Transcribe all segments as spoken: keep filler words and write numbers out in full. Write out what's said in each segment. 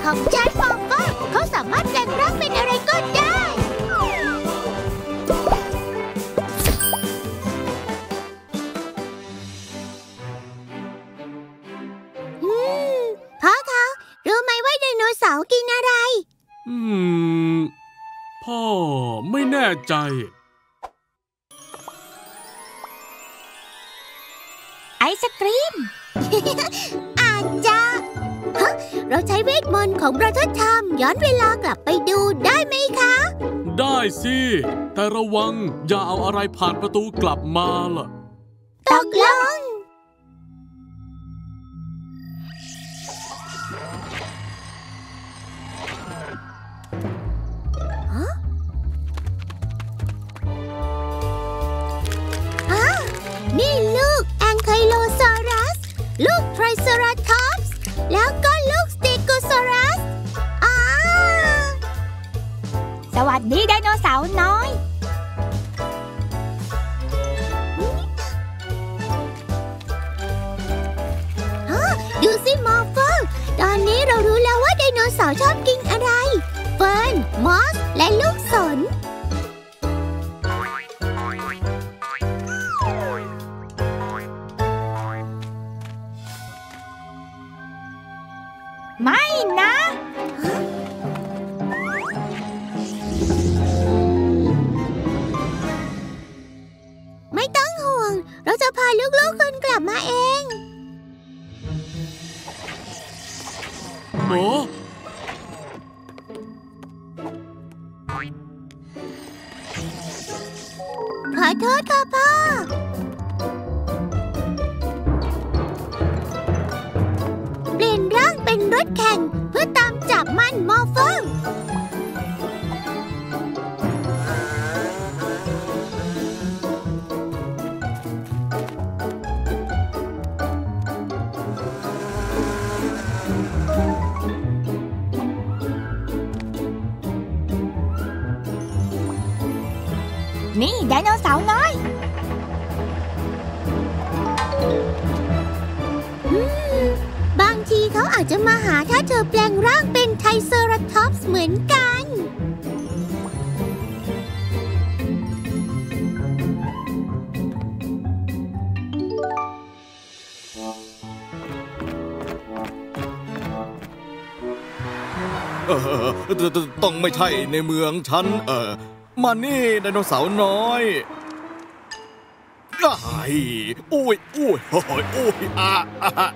ของฉันมอฟเฟอร์เขาสามารถแปลงร่างเป็นอะไรก็ได้อืมพ่อคะรู้ไหมว่าไดโนเสาร์กินอะไรอืมพ่อไม่แน่ใจไอศกรีม อาจจะฮะเราใช้เวทมนต์ของบราเธอร์ทัมย้อนเวลากลับไปดูได้ไหมคะได้สิแต่ระวังอย่าเอาอะไรผ่านประตูกลับมาล่ะตกลงนี่ลูกแองไคโลซอรัสลูกไทรเซราทอปส์แล้วก็ลูกสเตโกซอรัสอ๋อสวัสดีไดโนเสาร์น้อยดูสิมอฟเฟอร์ตอนนี้เรารู้แล้วว่าไดโนเสาร์ชอบกินอะไรเฟิร์นมอสและลูกสนไม่นะไม่ต้องห่วงเราจะพาลูกๆคุณกลับมาเองหมอขอโทษค่ะพ่อเปลี่ยนร่างเป็นรถแข่งเพื่อตามจับมันมอฟเฟอร์นี่ไดโนเสาร์น้อยบางทีเขาอาจจะมาหาถ้าเธอแปลงร่างเป็นไทรเซอราทอปส์เหมือนกันเออต้องไม่ใช่ในเมืองฉันเออมานี่ไดโนเสาร์น้อยไอ้อุ้ยอุ้ยโอ้ยอุ้ยอ่ะอ่ะ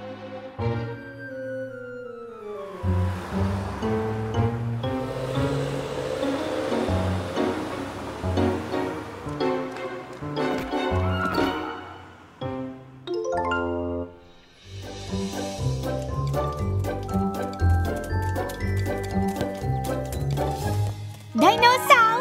ไดโนเสาร์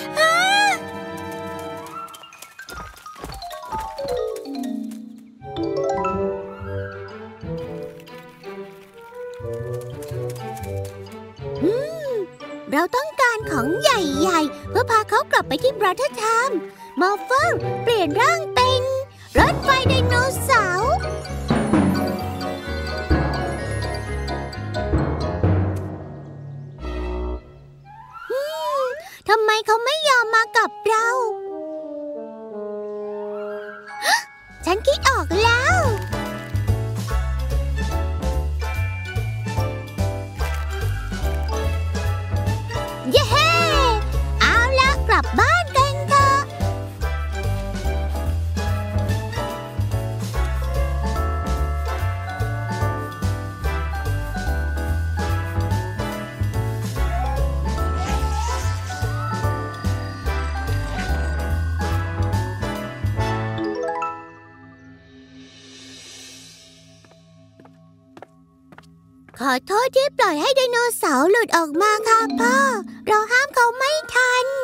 เราต้องการของใหญ่ๆเพื่อพาเขากลับไปที่บราเธอร์ทัมมอฟเฟอร์เปลี่ยนร่างเป็นรถไฟไดโนเสาร์ทำไมเขาไม่ยอมมากับเราฉันคิดออกแล้วเย้เอาละกลับบ้านกันเถอะขอโทษที่ปล่อยให้ไดโนเสาร์หลุดออกมาค่ะพ่อเราห้ามเขาไม่ทัน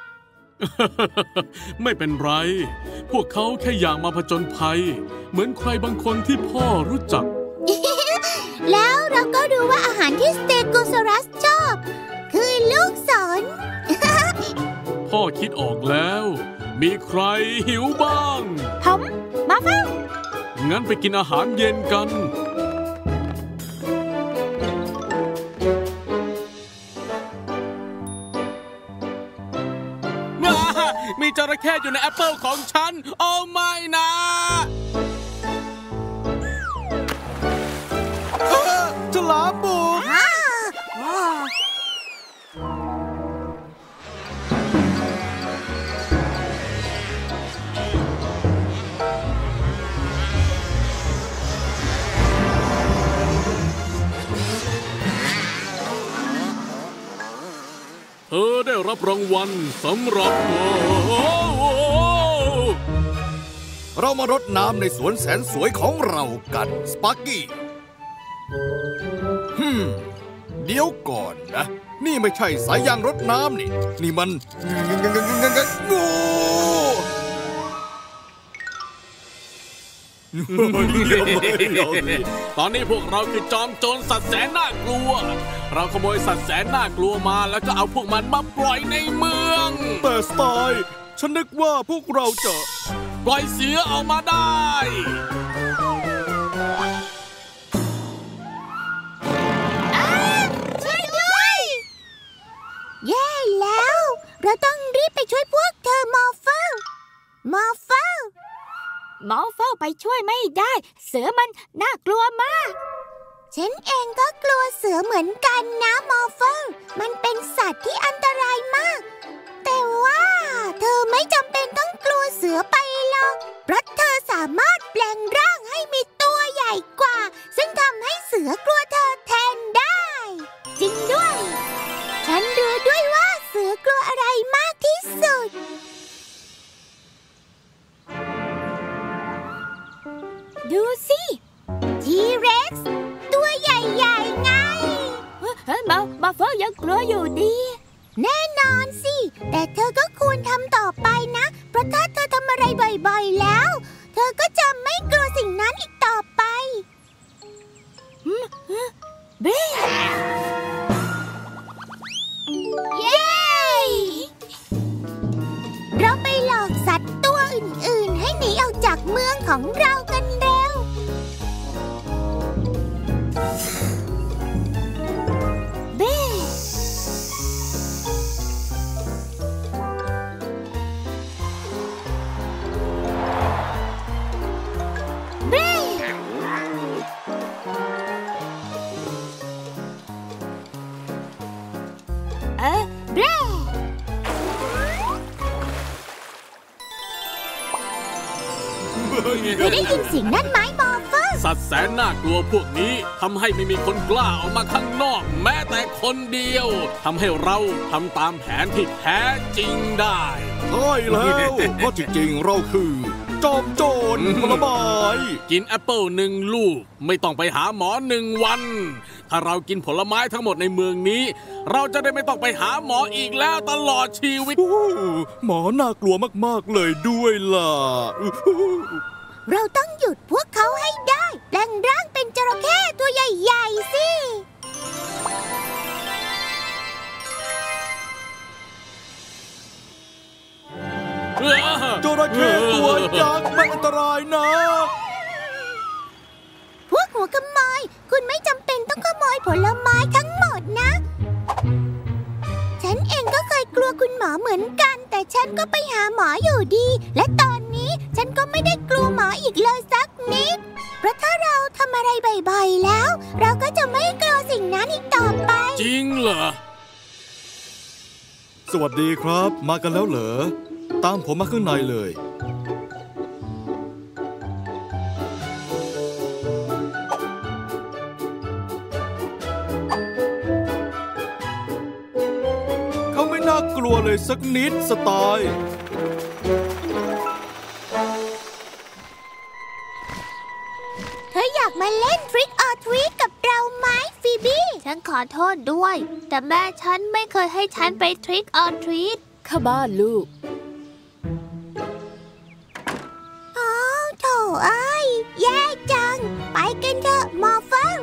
ไม่เป็นไรพวกเขาแค่อยากมาผจญภัยเหมือนใครบางคนที่พ่อรู้จักแล้วเราก็รู้ว่าอาหารที่สเตโกซอรัสชอบคือลูกศรพ่อคิดออกแล้วมีใครหิวบ้างผมมาเฝ้างั้นไปกินอาหารเย็นกันระเข้อยู่ในแอปเปิลของฉันโอ้ไม่นะฉลามบุกเธอได้รับรางวัลสำหรับเรามารดน้ำในสวนแสนสวยของเรากันสปาร์กี้ฮึมเดี๋ยวก่อนนะ นี่ไม่ใช่สายยางรดน้ำนี่ นี่มันงูตอนนี้พวกเราคือจอมโจรสัตว์แสนน่ากลัวเราขโมยสัตว์แสนน่ากลัวมาแล้วก็เอาพวกมันมาปล่อยในเมืองแต่สไตล์ฉันนึกว่าพวกเราจะปล่อยเสือออกมาได้ช่วยด้วยแย่แล้วเราต้องรีบไปช่วยพวกเธอมอร์เฟลมอร์เฟลมอร์เฟลไปช่วยไม่ได้เสือมันน่ากลัวมากฉันเองก็กลัวเสือเหมือนกันนะมอร์เฟลมันเป็นสัตว์ที่อันตรายมากแต่ว่าเธอไม่จำเป็นต้องกลัวเสือไปหรอกเพราะเธอสามารถแปลงร่างให้มีตัวใหญ่กว่าซึ่งทำให้เสือกลัวเธอแทนได้จริงด้วยฉันรู้ด้วยว่าเสือกลัวอะไรมากที่สุดดูสิทีเร็กซ์ตัวใหญ่ๆไงเฮ้ยมามาเฟลยังกลัวอยู่ดีแน่นอนสิแต่เธอก็ควรทำต่อไปนะเพราะถ้าเธอทำอะไรบ่อยๆแล้วเธอก็จะไม่กลัวสิ่งนั้นอีกต่อไปเบ้เย้เราไปหลอกสัตว์ตัวอื่นๆให้หนีออกจากเมืองของเรากันเร็วเบ้เบ้เอ๊ะเบ้เธอได้ยินเสียงนั่นไหมมอร์เฟลสัตว์แสนน่ากลัวพวกนี้ทำให้ไม่มีคนกล้าออกมาข้างนอกแม้แต่คนเดียวทำให้เราทำตามแผนที่แท้จริงได้ใช่แล้วเพราะจริงๆเราคือจอมโจรผลไม้กินแอปเปิลหนึ่งลูกไม่ต้องไปหาหมอหนึ่งวันถ้าเรากินผลไม้ทั้งหมดในเมืองนี้เราจะได้ไม่ต้องไปหาหมออีกแล้วตลอดชีวิตหมอน่ากลัวมากๆเลยด้วยล่ะเราต้องหยุดพวกเขาให้ได้แปลงร่างเป็นจระเข้ตัวใหญ่ๆสิจระเข้ตัวยักษ์มันอันตรายนะพวกหัวขโมยคุณไม่จำเป็นต้องขโมยผลไม้ทั้งหมดนะฉันเองก็เคยกลัวคุณหมอเหมือนกันแต่ฉันก็ไปหาหมออยู่ดีและตอนนี้ฉันก็ไม่ได้กลัวหมออีกเลยสักนิดเพราะถ้าเราทำอะไรบ่อยๆแล้วเราก็จะไม่กลัวสิ่งนั้นอีกต่อไปจริงเหรอสวัสดีครับมากันแล้วเหรอตามผมมาข้างในเลยเขาไม่น่ากลัวเลยสักนิดสไตล์เธออยากมาเล่น Trick or Treat กับเราไหมฟีบี้ฉันขอโทษด้วยแต่แม่ฉันไม่เคยให้ฉันไป Trick or Treat เข้าบ้านลูกอ๋อโถเอ้ยแย่จังไปกันเถอะมอร์เฟล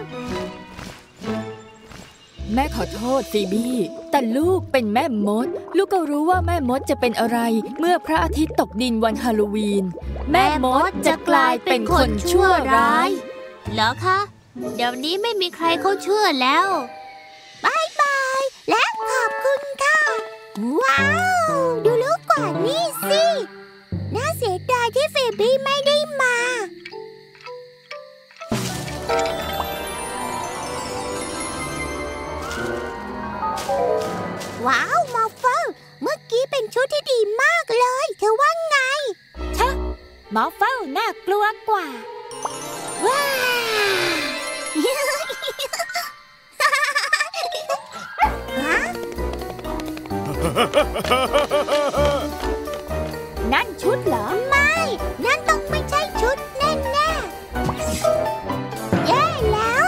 แม่ขอโทษฟีบี้แต่ลูกเป็นแม่มดลูกก็รู้ว่าแม่มดจะเป็นอะไรเมื่อพระอาทิตย์ตกดินวันฮาโลวีนแม่มดจะกลายเป็นคนชั่วร้ายเหรอคะเดี๋ยวนี้ไม่มีใครเขาเชื่อแล้วบายบายและขอบคุณค่ะว้าวดูลูกกว่านี่สิสิน่าเสียดายที่ฟีบี้ไม่ได้มาว้าวมอฟเฟอร์เมื่อกี้เป็นชุดที่ดีมากเลยเธอว่าไงชะมอฟเฟอร์น่ากลัวกว่าว้านั่นชุดเหรอไม่นั่นต้องไม่ใช่ชุดแน่ๆแย่แล้ว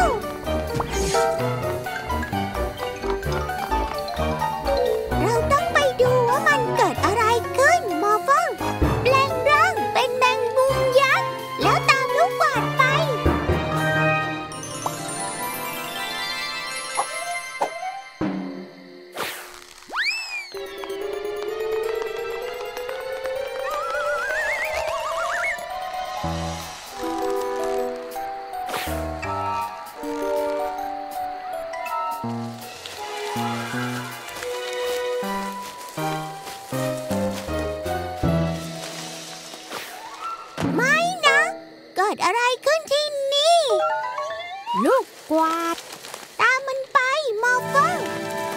เราต้องไปดูว่ามันเกิดอะไรขึ้นมอฟเฟอร์แปลงร่างเป็นแมงมุมยักษ์แล้วตามลูกกวาดไปไม่นะเกิดอะไรขึ้นที่นี่ลูกกวาดตามมันไปมอฟเฟอร์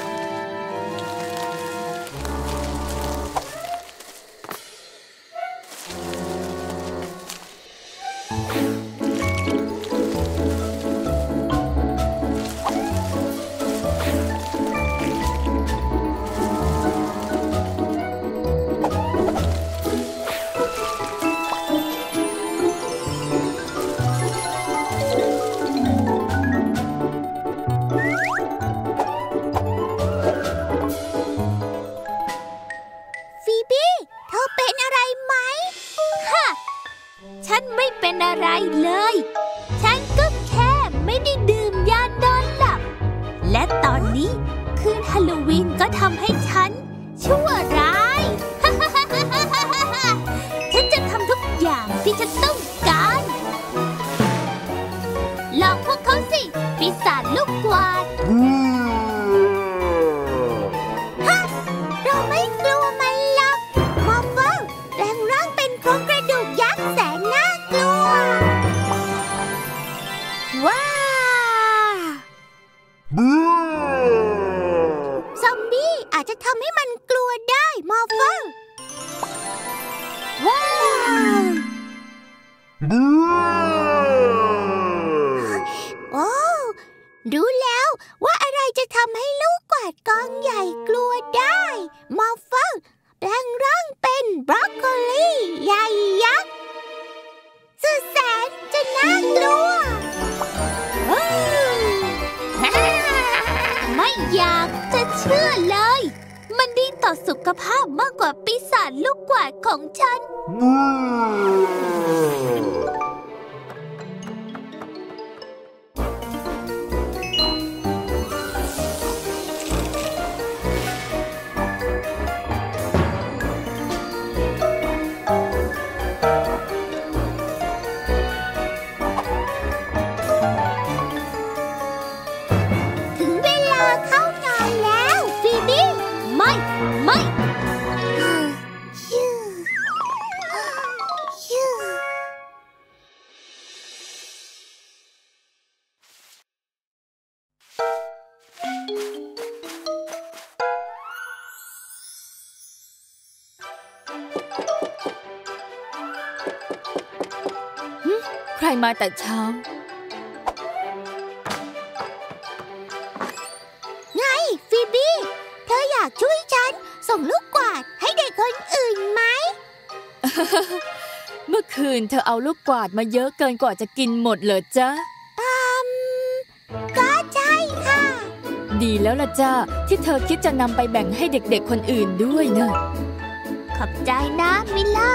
ฟีบี้เธอเป็นอะไรไหมฮะฉันไม่เป็นอะไรเลยฉันก็แค่ไม่ได้ดื่มยานอนหลับและตอนนี้คืนฮาโลวีนก็ทำให้ฉันชั่วร้าย ฉันจะทำทุกอย่างที่ฉันต้องการลองพวกเขาสิปีศาจลูกกวาดฮะเราไม่กลัวมันหรอกมอฟเฟอร์แปลงร่างเป็นโครงกระดูกยักษ์แสนน่ากลัวว้าซอมบี้อาจจะทำให้มันกลัวได้มอฟเฟอร์ว้าวโอ้รู้แล้วว่าอะไรจะทำให้ลูกกวาดกองใหญ่กลัวได้มอฟเฟอร์แปลงร่างเป็นบรอกโคลีใหญ่ยักษ์สุดแสนจะน่ากลัวไม่อยากจะเชื่อเลยมันดีต่อสุขภาพมากกว่าปีศาจลูกกวาดของฉันถึงเวลาเข้านอนแล้วฟีบี้ไม่ไม่ชื่อชื่อใครมาแต่เช้าไงฟีบี้เธออยากช่วยฉันส่งลูกกวาดให้เด็กคนอื่นไหมเมื่อคืนเธอเอาลูกกวาดมาเยอะเกินกว่าจะกินหมดเหรอจ๊ะอืมก็ใช่ค่ะดีแล้วล่ะจ้าที่เธอคิดจะนำไปแบ่งให้เด็กๆคนอื่นด้วยนะขอบใจนะมิล่า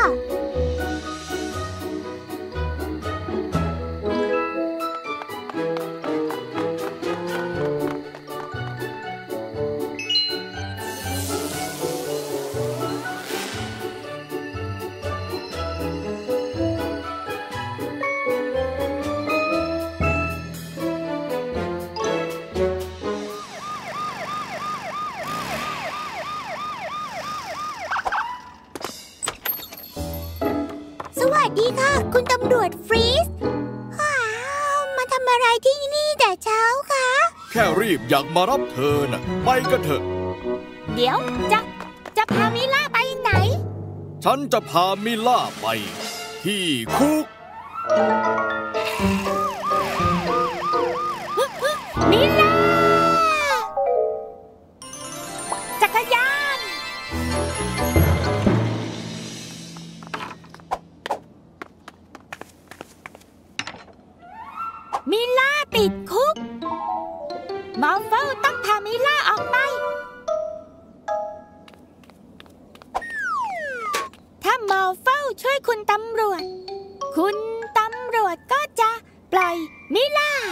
อะไรที่นี่แต่เช้าคะแค่รีบอยากมารับเธอน่ะไปกันเถอะเดี๋ยวจะจะพามิล่าไปไหนฉันจะพามิล่าไปที่คุกมิล่าจักรยานมิล่าติดคุกมอลเฟลต้องพามิล่าออกไปถ้ามอลเฟลช่วยคุณตำรวจคุณตำรวจก็จะปล่อยมิล่า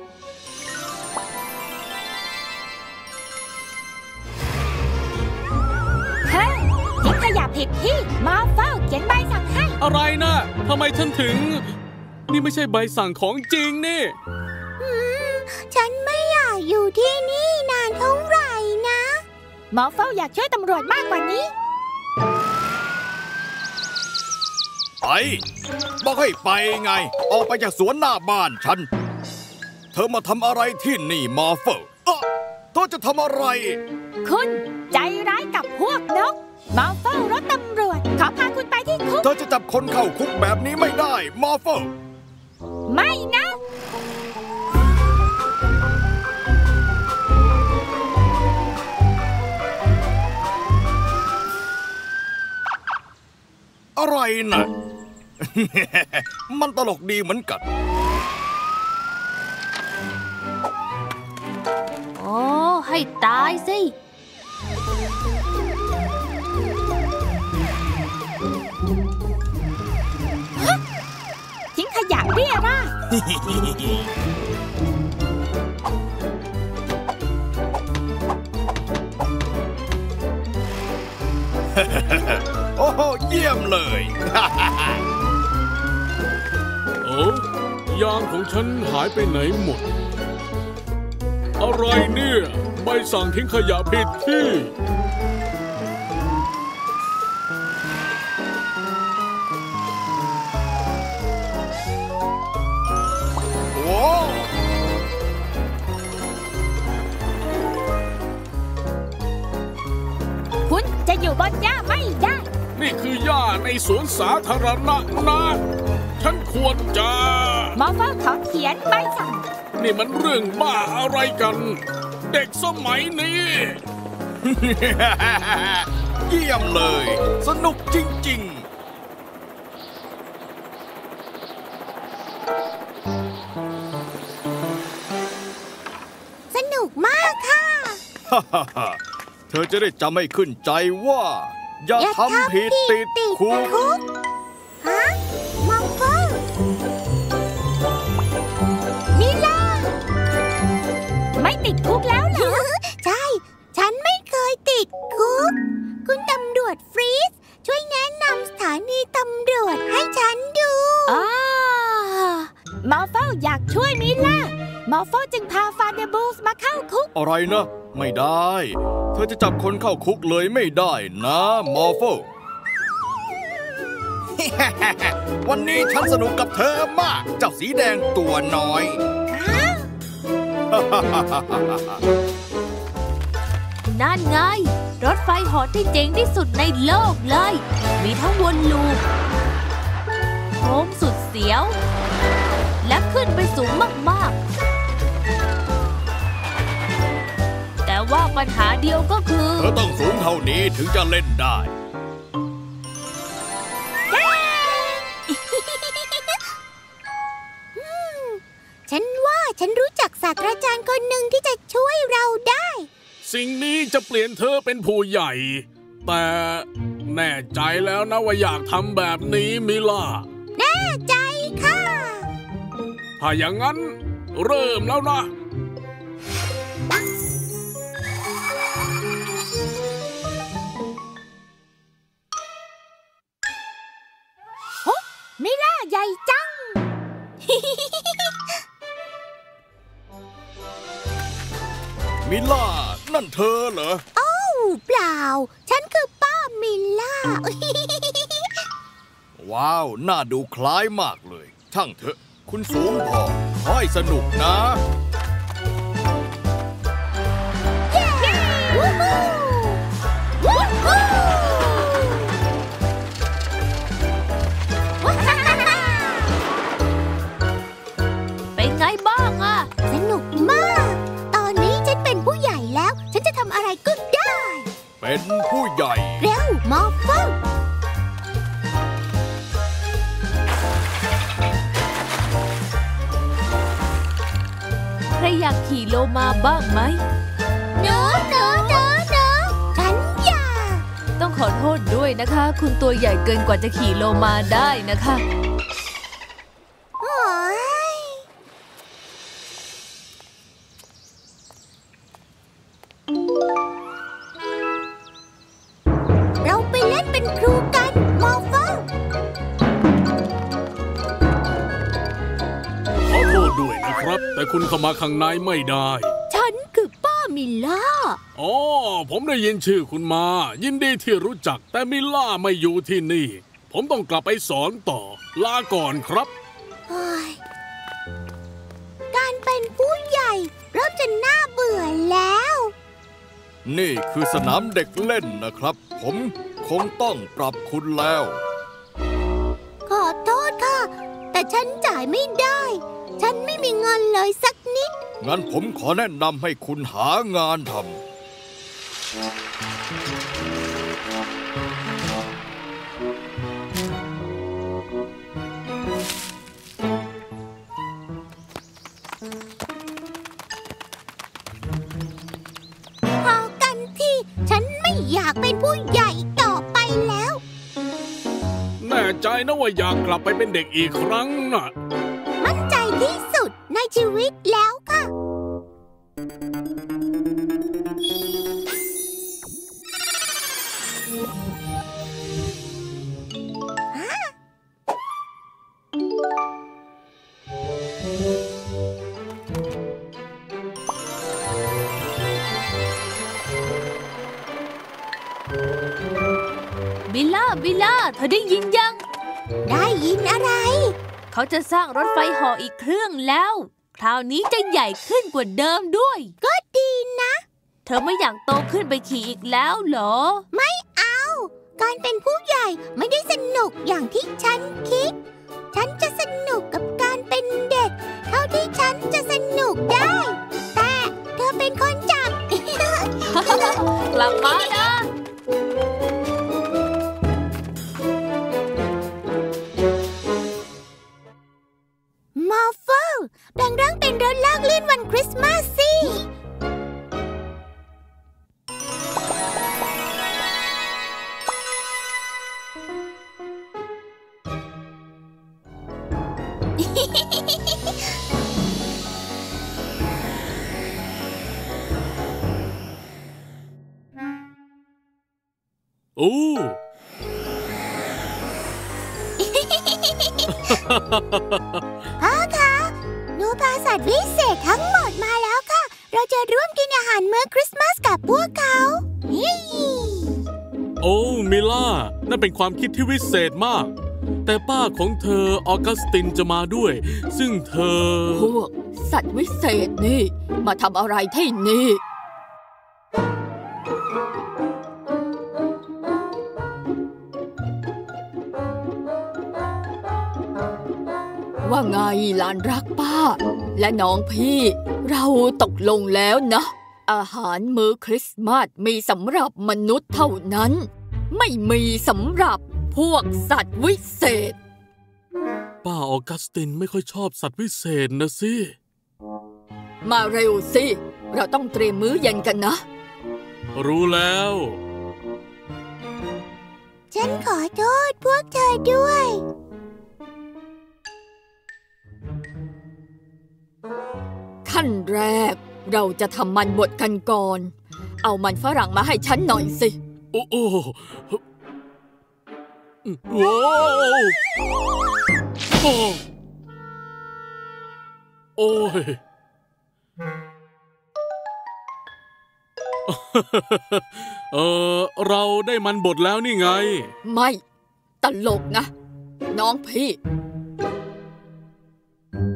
เฮ้ยทิ้งขยะผิดที่มอลเฟลเขียนใบสั่งให้อะไรนะทำไมฉันถึงนี่ไม่ใช่ใบสั่งของจริงนี่ฉันไม่อยากอยู่ที่นี่นานเท่าไหร่นะมอลเฟลอยากช่วยตำรวจมากกว่านี้ไปบอกให้ไปไงออกไปจากสวนหน้าบ้านฉันเธอมาทำอะไรที่นี่มอร์เฟลเอ้อเธอจะทำอะไรคุณใจร้ายกับพวกนกมอร์เฟลรถตำรวจขอพาคุณไปที่คุกเธอจะจับคนเข้าคุกแบบนี้ไม่ได้มอร์เฟลไม่นะอะไรนะ มันตลกดีเหมือนกันโอ้ให้ตายสิทิ้งขยะเรี่ยราดโอ้โหเยี่ยมเลยโอ้ยางของฉันหายไปไหนหมดอะไรเนี่ยใบสั่งทิ้งขยะผิดที่โอ้คุณจะอยู่บนหญ้าไม่ได้นี่คือหญ้าในสวนสาธารณะนะฉันควรจะมอลเฟลเขาเขียนใบสั่งนี่มันเรื่องบ้าอะไรกันเด็กสมัยนี้เยี่ยมเลยสนุกจริงๆสนุกมากค่ะเธอจะได้จำให้ขึ้นใจว่าอย่าทำผิดติดคุกฮะมอลเฟลมิล่าไม่ติดคุกแล้วเหรอใช่ฉันไม่เคยติดคุกคุณตำรวจฟรีซช่วยแนะนำสถานีตำรวจให้ฉันดูอ๋อมอลเฟลอยากช่วยมิล่ามอลเฟลจึงพาฟาเดบูสมาเข้าคุกอะไรนะไม่ได้เธอจะจับคนเข้าคุกเลยไม่ได้นะมอร์เฟล วันนี้ฉันสนุกกับเธอมากเจ้าสีแดงตัวน้อยนั่นไงรถไฟเหาะที่เจ๋งที่สุดในโลกเลยมีทั้งวนลูปโค้งสุดเสียวและขึ้นไปสูงมากๆแต่ว่าปัญหาเดียวก็คือเธอต้องสูงเท่านี้ถึงจะเล่นได้ฉันว่าฉันรู้จักศาสตราจารย์คนหนึ่งที่จะช่วยเราได้สิ่งนี้จะเปลี่ยนเธอเป็นผู้ใหญ่แต่แน่ใจแล้วนะว่าอยากทำแบบนี้มิล่าแน่ใจค่ะถ้าอย่างนั้นเริ่มแล้วนะโอ้มิล่าใหญ่จังมิล่านั่นเธอเหรอโอ้เปล่าฉันคือป้ามิล่าว้าวน่าดูคล้ายมากเลยช่างเถอะคคุณสูงพอขอให้สนุกนะเป็นไงบ้างอะสนุกมากตอนนี้ฉันเป็นผู้ใหญ่แล้วฉันจะทำอะไรก็ได้เป็นผู้ใหญ่เร็วมอฟเฟิลใครอยากขี่โลมาบ้างไหมหนูหนูหนูหนูฉันอยากต้องขอโทษด้วยนะคะ คุณตัวใหญ่เกินกว่าจะขี่โลมาได้นะคะเราไปเล่นเป็นครูกันมอฟเฟิลขอโทษด้วยนะครับแต่คุณเข้ามาข้างในไม่ได้ฉันคือป้ามิล่าอ๋อผมได้ยินชื่อคุณมายินดีที่รู้จักแต่มิล่าไม่อยู่ที่นี่ผมต้องกลับไปสอนต่อลาก่อนครับการเป็นผู้ใหญ่เริ่มจะน่าเบื่อแล้วนี่คือสนามเด็กเล่นนะครับผมคงต้องปรับคุณแล้วขอโทษค่ะแต่ฉันจ่ายไม่ได้ฉันไม่มีเงินเลยสักนิดงั้นผมขอแนะนำให้คุณหางานทำพอกันที่ฉันไม่อยากเป็นผู้ใหญ่ต่อไปแล้วแน่ใจนะว่าอยากกลับไปเป็นเด็กอีกครั้งน่ะมั่นใจที่สุดในชีวิตแล้วค่ะบิลล่าบิลล่าเธอได้ยินยังได้ยินอะไรเขาจะสร้างรถไฟเหาะอีกเครื่องแล้วคราวนี้จะใหญ่ขึ้นกว่าเดิมด้วยก็ดีนะเธอไม่อยากโตขึ้นไปขี่อีกแล้วเหรอไม่เอาการเป็นผู้ใหญ่ไม่ได้สนุกอย่างที่ฉันคิดฉันจะสนุกกับการเป็นเด็กเท่าที่ฉันจะสนุกได้แต่เธอเป็นคนจับกลับมานะมอฟเฟิลแปลงร่างเป็นรถลากลื่นวันคริสต์มาสสิโอ้พ่อคะหนูพาสัตว์วิเศษทั้งหมดมาแล้วค่ะเราจะร่วมกินอาหารมื้อคริสต์มาสกับพวกเขาโอ้มิล่านั่นเป็นความคิดที่วิเศษมากแต่ป้าของเธอออกัสตินจะมาด้วยซึ่งเธอพวกสัตว์วิเศษนี่มาทำอะไรที่นี่ว่าไงหลานรักป้าและน้องพี่เราตกลงแล้วนะอาหารมื้อคริสต์มาสมีสำหรับมนุษย์เท่านั้นไม่มีสำหรับพวกสัตว์วิเศษป้าออกัสตินไม่ค่อยชอบสัตว์วิเศษนะสิมาเร็วสิเราต้องเตรียมมื้อเย็นกันนะรู้แล้วฉันขอโทษพวกเธอด้วยขั้นแรกเราจะทำมันบดกันก่อนเอามันฝรั่งมาให้ฉันหน่อยสิโอ้โอ้โว้โอ้โอ้ยเออเราได้มันบดแล้วนี่ไงไม่ตลกนะน้องพี่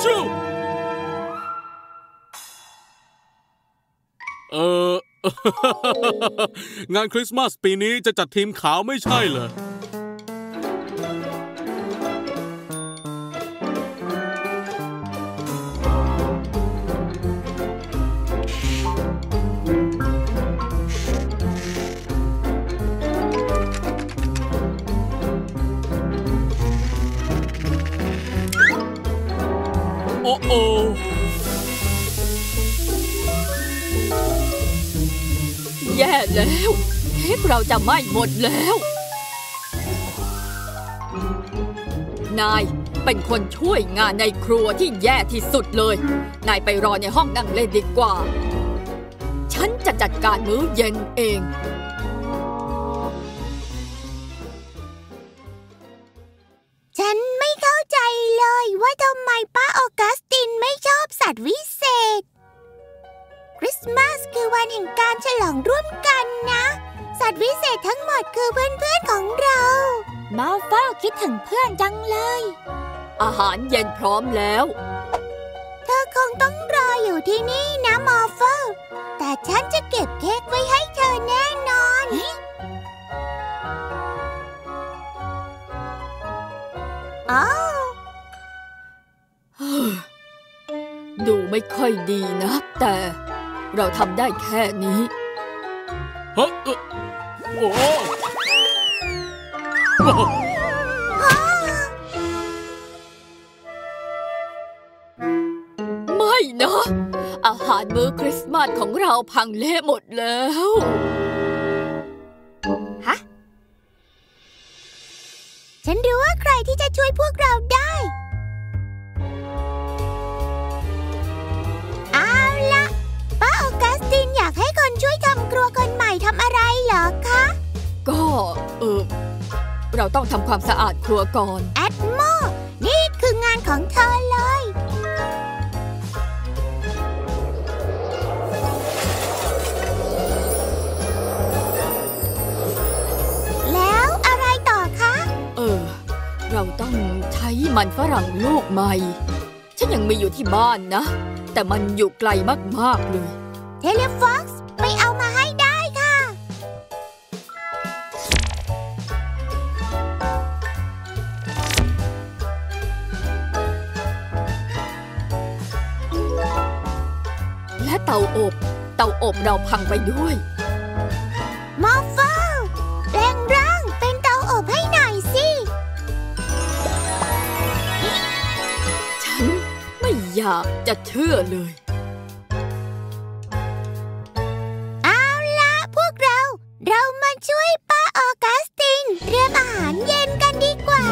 ชูเอองานคริสต์มาสปีนี้จะจัดทีมขาวไม่ใช่เหรอโอ้โอ้แย่แล้วเค้กเราจะไหม้หมดแล้วนายเป็นคนช่วยงานในครัวที่แย่ที่สุดเลยนายไปรอในห้องนั่งเล่นดีกว่าฉันจะจัดการมื้อเย็นเองฉันไม่เข้าใจเลยว่าทำไมป้าออกัสตินไม่ชอบสัตว์วิเศษคริสต์มาสคือวันแห่งการฉลองร่วมกันนะสัตว์วิเศษทั้งหมดคือเพื่อนๆของเรามาเฝ้าคิดถึงเพื่อนจังเลยอาหารเย็นพร้อมแล้วเธอคงต้องรออยู่ที่นี่นะมอร์เฟอร์แต่ฉันจะเก็บเค้กไว้ให้เธอแน่นอนอ้าวดูไม่ค่อยดีนะแต่เราทำได้แค่นี้ฮะโอ้ไม่นะอาหารมื้อคริสต์มาสของเราพังเละหมดแล้วฮะฉันรู้ว่าใครที่จะช่วยพวกเราได้เอาล่ะป้าออกัสตินอยากให้คนช่วยทำครัวคนใหม่ทำอะไรเหรอคะก็เออเราต้องทำความสะอาดครัวก่อนแอดโมนี่คืองานของเธอเลยแล้วอะไรต่อคะเออเราต้องใช้มันฝรั่งลูกใหม่ฉันยังมีอยู่ที่บ้านนะแต่มันอยู่ไกลมากๆเลยเทเลฟ็อกซ์ไปเอามาให้ได้ค่ะและเตาอบเตาอบเราพังไปด้วยมอร์เฟอร์แปลงร่างเป็นเตาอบให้หน่อยสิฉันไม่อยากจะเชื่อเลยเอาล่ะพวกเราเรามาช่วยป้าออกัสตินเตรียมอาหารเย็นกันดีกว่า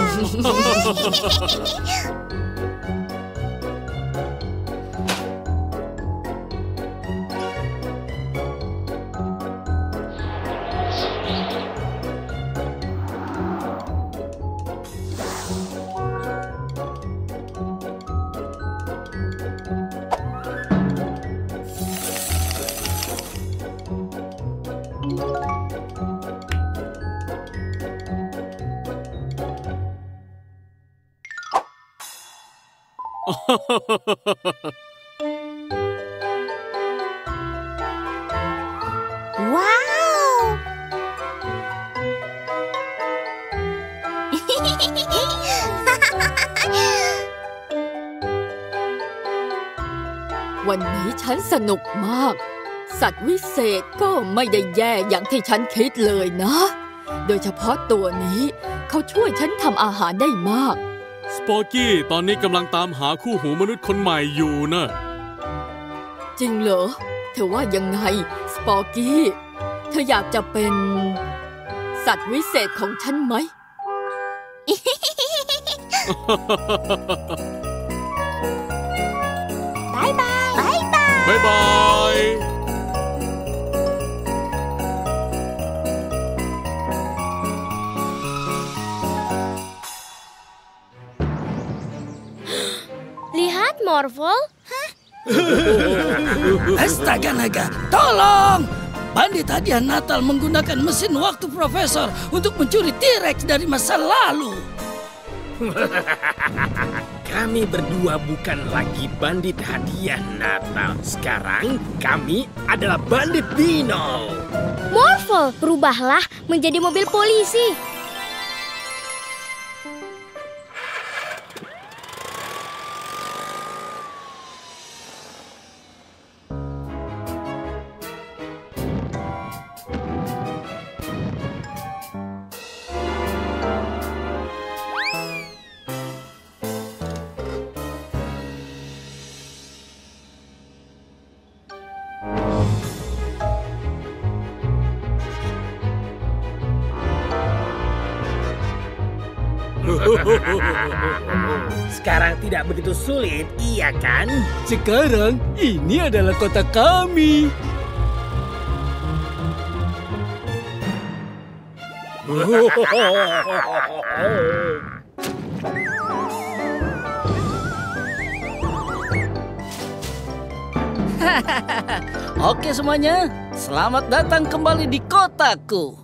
ว้าววันนี้ฉันสนุกมากสัตว์วิเศษก็ไม่ได้แย่อย่างที่ฉันคิดเลยนะโดยเฉพาะตัวนี้เขาช่วยฉันทำอาหารได้มากสปอร์กี้ตอนนี้กำลังตามหาคู่หูมนุษย์คนใหม่อยู่นะจริงเหรอเธอว่ายังไงสปอร์กี้เธออยากจะเป็นสัตว์วิเศษของฉันไหมบายบายบายบายบายบาย Marvel? Astaga naga, tolong! Bandit hadiah Natal menggunakan mesin waktu Profesor untuk mencuri T-Rex dari masa lalu. Kami berdua bukan lagi bandit hadiah Natal. Sekarang kami adalah bandit dino. Morphle, berubahlah menjadi mobil polisi. Sekarang tidak begitu sulit, iya kan? Sekarang ini adalah kota kami. Oke semuanya, selamat datang kembali di kotaku.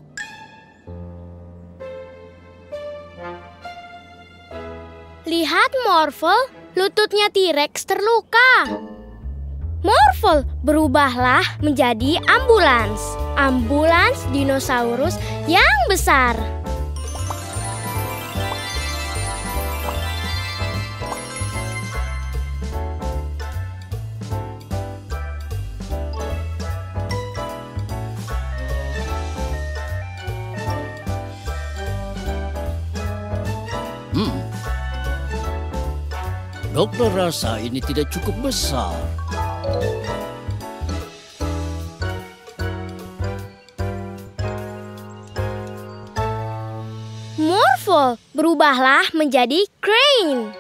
Lihat Morphle, lututnya T-Rex terluka. Morphle, berubahlah menjadi ambulans. Ambulans dinosaurus yang besar. Hmm. Dokter rasa ini tidak cukup besar. Morphle, berubahlah menjadi crane.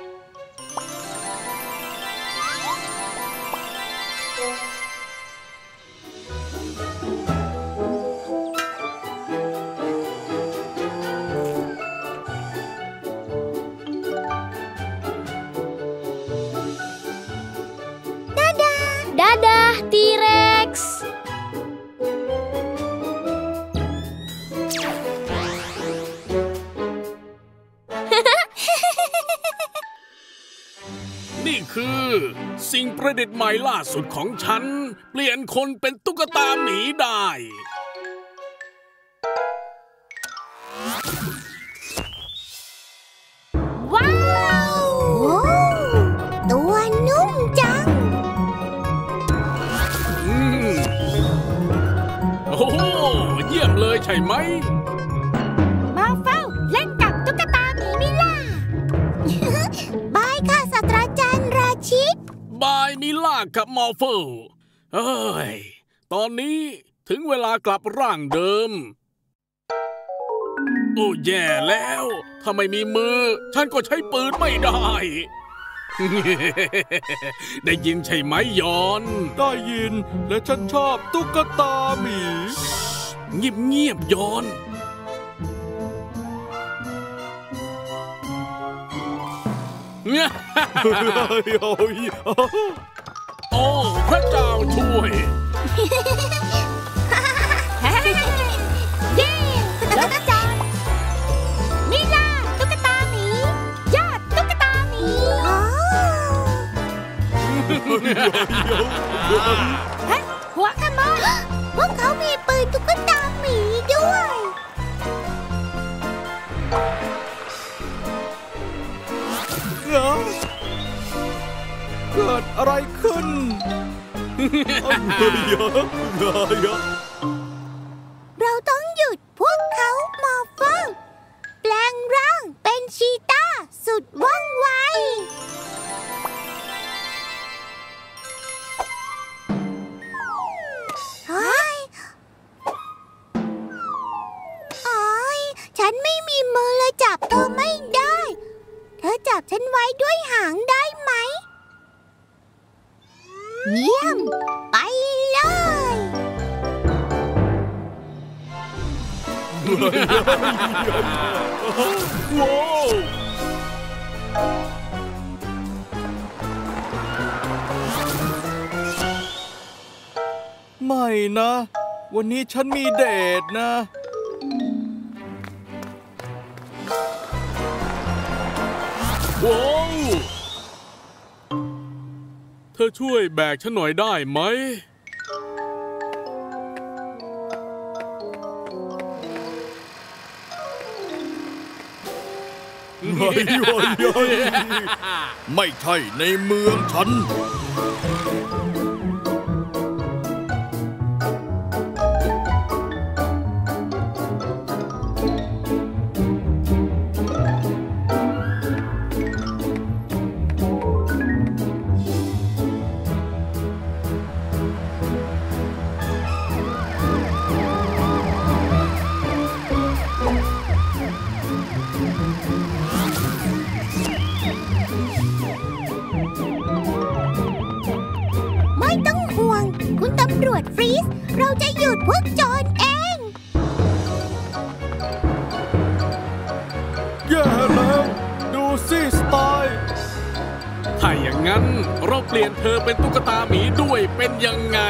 Dadah, T-Rex. นี่คือสิ่งประดิษฐ์ใหม่ล่าสุดของฉัน เปลี่ยนคนเป็นตุ๊กตาหมีได้ว้าวโอ้ตัวนุ่มจังโอ้โหเยี่ยมเลยใช่ไหมมาเฝ้าเล่นกับตุ๊กตาหมีมิล่า บายค่ะศาสตราจารย์ราชิตบายมิล่ากับมอร์เฟิลเอ้ย ตอนนี้ถึงเวลากลับร่างเดิม โอ้แย่แล้ว ถ้าไม่มีมือ ฉันก็ใช้ปืนไม่ได้ ได้ยินใช่ไหมยอนได้ยินและฉันชอบตุ๊กตาหมีเงียบเงียบยอน โอ้พระเจ้าช่วยเย้ตุ๊กตามิล่าตุ๊กตาหมียอดตุ๊กตาหมีหัวขโมยพวกเขามีปืนตุ๊กตาหมีด้วยเหรอเกิดอะไรขึ้นเราต้องหยุดพวกเขามอร์เฟิลแปลงร่างเป็นชีต้าสุดว่องไวเฮ้ยโอ๊ยฉันไม่มีมือเลยจับเธอไม่ได้ เธอจับฉันไว้ด้วยหางได้ไหม เยี่ยมไปเลยว้าวไม่นะ วันนี้ฉันมีเดทนะว้าวช่วยแบกฉันหน่อยได้ไหมไม่ใช่ในเมืองฉันฟรีซเราจะหยุดพวกโจรเองแย่แล้วดูสิสไตล์ถ้าอย่างนั้นเราเปลี่ยนเธอเป็นตุ๊กตาหมีด้วยเป็นยังไง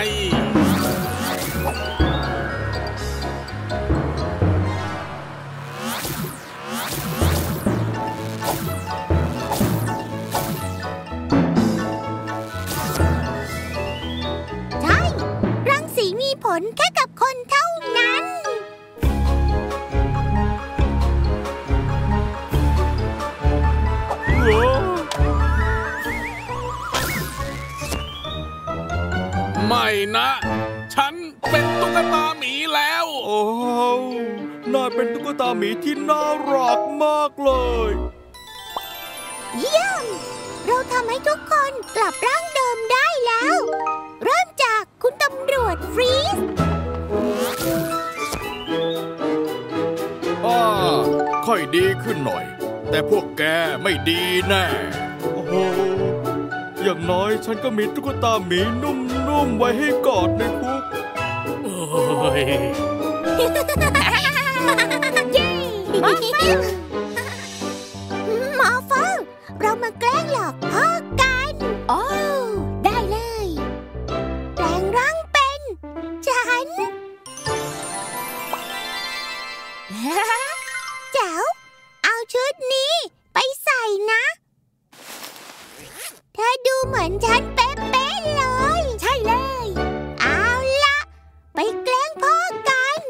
ผลแค่กับคนเท่านั้นไม่นะฉันเป็นตุ๊กตาหมีแล้วโอ้น่าเป็นตุ๊กตาหมีที่น่ารักมากเลยเยี่ยมเราทำให้ทุกคนกลับร่างเดิมได้แล้วเริ่มจากคุณตำรวจฟรีซอ่าค่อยดีขึ้นหน่อยแต่พวกแกไม่ดีแน่โอ้โหอย่างน้อยฉันก็มีตุ๊กตาหมีนุ่มๆไว้ให้กอดในคุกโอ้ยเย้หมอเฟิงเรามาแกล้งหลอกพ่อกันโอ้ได้เลยแปลงร่างเป็นฉันเจ๋วเอาชุดนี้ไปใส่นะเธอดูเหมือนฉันเป๊ะๆเลยใช่เลยเอาละไปแกล้งพ่อกัน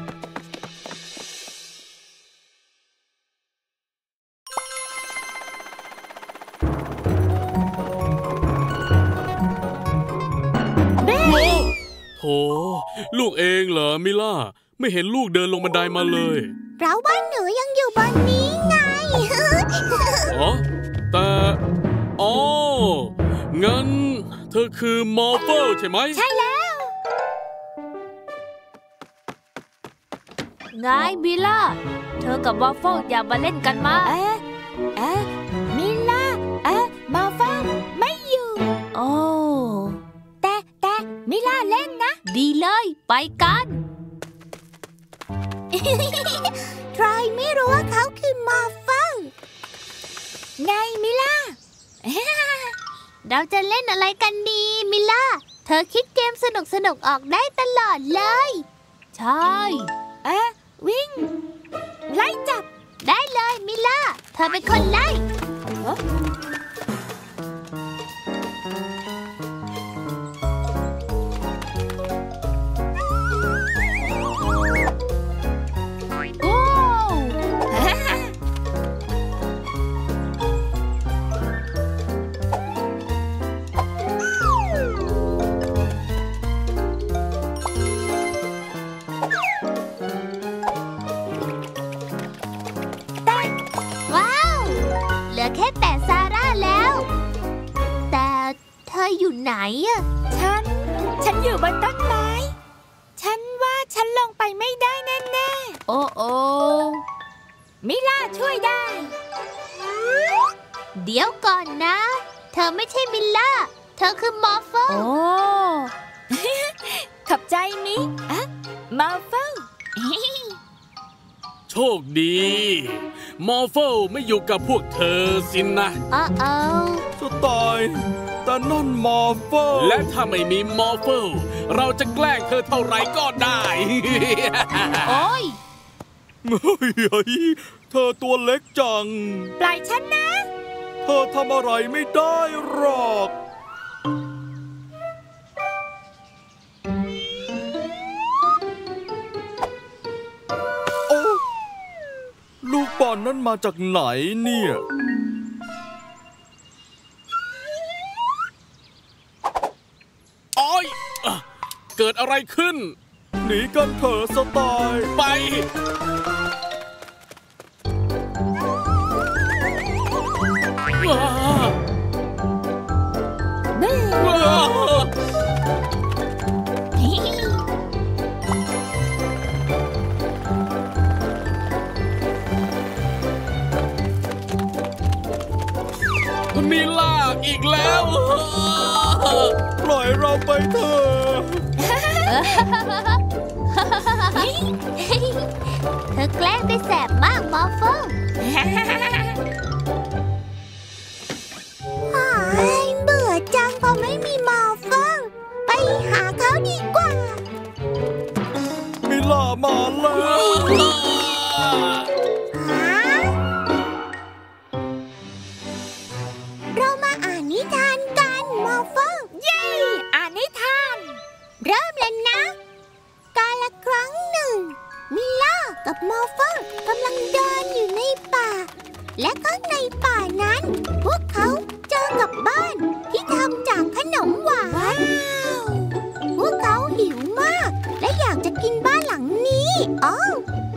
โถลูกเองเหรอมิล่าไม่เห็นลูกเดินลงบันไดมาเลยเพราะว่าหนูยังอยู่บนนี้ไงอ๋อแต่อ๋องั้นเธอคือมอร์เฟิลใช่ไหมใช่แล้วไงมิล่าเธอกับมอร์เฟิลอยากมาเล่นกันมาเอ๊ะเอ๊ะมิล่าเอ๊ะมอร์เฟิลไม่อยู่โอ้แต่แต่มิล่าเล่นนะดีเลยไปกันทรอยไม่รู้ว่าเขาคือมอร์เฟิลไงมิล่าเราจะเล่นอะไรกันดีมิล่าเธอคิดเกมสนุกสนุกออกได้ตลอดเลยใช่เอ๊ะวิ่งไล่จับได้เลยมิล่าเธอเป็นคนไล่อยู่ไหนอะฉันฉันอยู่บนต้นไม้ฉันว่าฉันลงไปไม่ได้แน่ๆโอ้โอ้มิล่าช่วยได้เดี๋ยวก่อนนะเธอไม่ใช่มิล่าเธอคือมอร์เฟิลโอ้ขอบใจมิอะมอร์เฟิลโชคดีมอร์เฟิลไม่อยู่กับพวกเธอสินะอ้าวสไตล์แต่นั่นมอร์เฟิลและถ้าไม่มีมอร์เฟิลเราจะแกล้งเธอเท่าไรก็ได้โอ้ยเฮ้ยเธอตัวเล็กจังปล่อยฉันนะเธอทำอะไรไม่ได้หรอกอนนั้นมาจากไหนเนี่ยโอ๊ยเกิดอะไรขึ้นหนีกันเถอะสไตล์ไปมิล่าอีกแล้วปล่อยเราไปเถอะเธอแกล้งได้แสบมากมอร์เฟอร์เบื่อจังพอไม่มีมอร์เฟอร์ไปหาเขาดีกว่ามิล่ามาแล้วเรามาอ่านนิทานกันมอร์เฟอร์เย้อ่านนิทานเริ่มแล้วนะกาลครั้งหนึ่งมิล่ากับมอร์เฟอร์กำลังเดินอยู่ในป่าและก็ในป่านั้นพวกเขาเจอกับบ้านที่ทำจากขนมหวานพวกเขาหิวมากและอยากจะกินบ้านหลังนี้อ้าว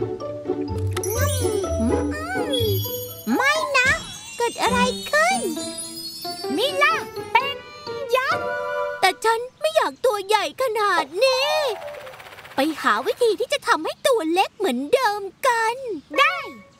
ไม่นะเกิดอะไรขึ้นมิล่าเป็นยักษ์แต่ฉันไม่อยากตัวใหญ่ขนาดนี้ไปหาวิธีที่จะทำให้ตัวเล็กเหมือนเดิมกันได้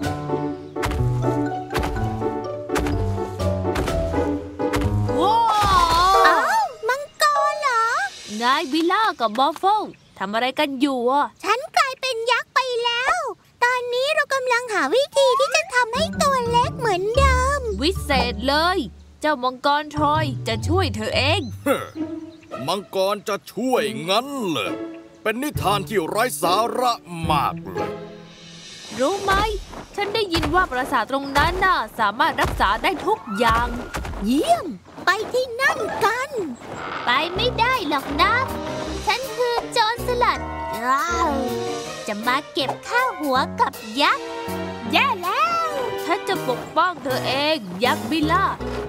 ว้าวอ้าวมังกรเหรอนายวิลล่ากับมอร์โฟทำอะไรกันอยู่อ่ะฉันกลายเป็นยักษ์ไปแล้วตอนนี้เรากำลังหาวิธีที่จะทำให้ตัวเล็กเหมือนเดิมวิเศษเลยเจ้ามังกรทรอยจะช่วยเธอเองมังกรจะช่วยงั้นเหรอเป็นนิทานที่ไร้สาระมากเลยรู้ไหมฉันได้ยินว่าปราสาทตรงนั้นน่ะสามารถรักษาได้ทุกอย่างเยี่ยมไปที่นั่นกันไปไม่ได้หรอกนะฉันคือโจรสลัดจะมาเก็บข้าวหัวกับยักษ์แย่แล้วฉันจะปกป้องเธอเองยักษ์วิลล่า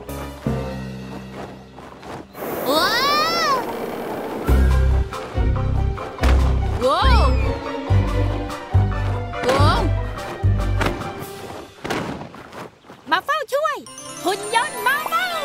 ว้าวว้าวว้าวมาเฝ้าช่วยหุ่นยนต์มาเฝ้า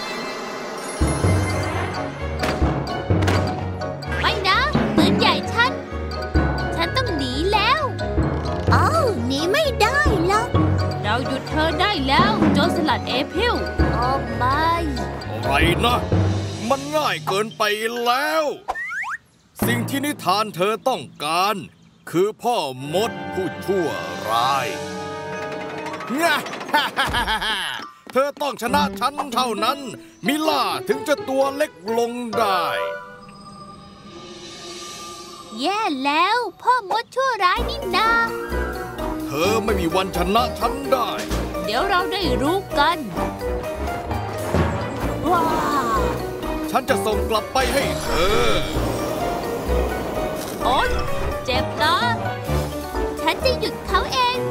ไม่นะปืนใหญ่ฉันฉันต้องหนีแล้วอ้าวหนีไม่ได้หรอกเราหยุดเธอได้แล้วโจรสลัดเอพิลโอ้ไม่อะไรนะมันง่ายเกินไปแล้วสิ่งที่นิทานเธอต้องการคือพ่อมดผู้ชั่วร้ายง่ะเธอต้องชนะฉันเท่านั้นมิล่าถึงจะตัวเล็กลงได้แย่แล้วพ่อมดชั่วร้ายนี่นาเธอไม่มีวันชนะฉันได้เดี๋ยวเราได้รู้กันว้าฉันจะส่งกลับไปให้เธอโอ๊ยเจ็บนะฉันจะหยุดเขาเอง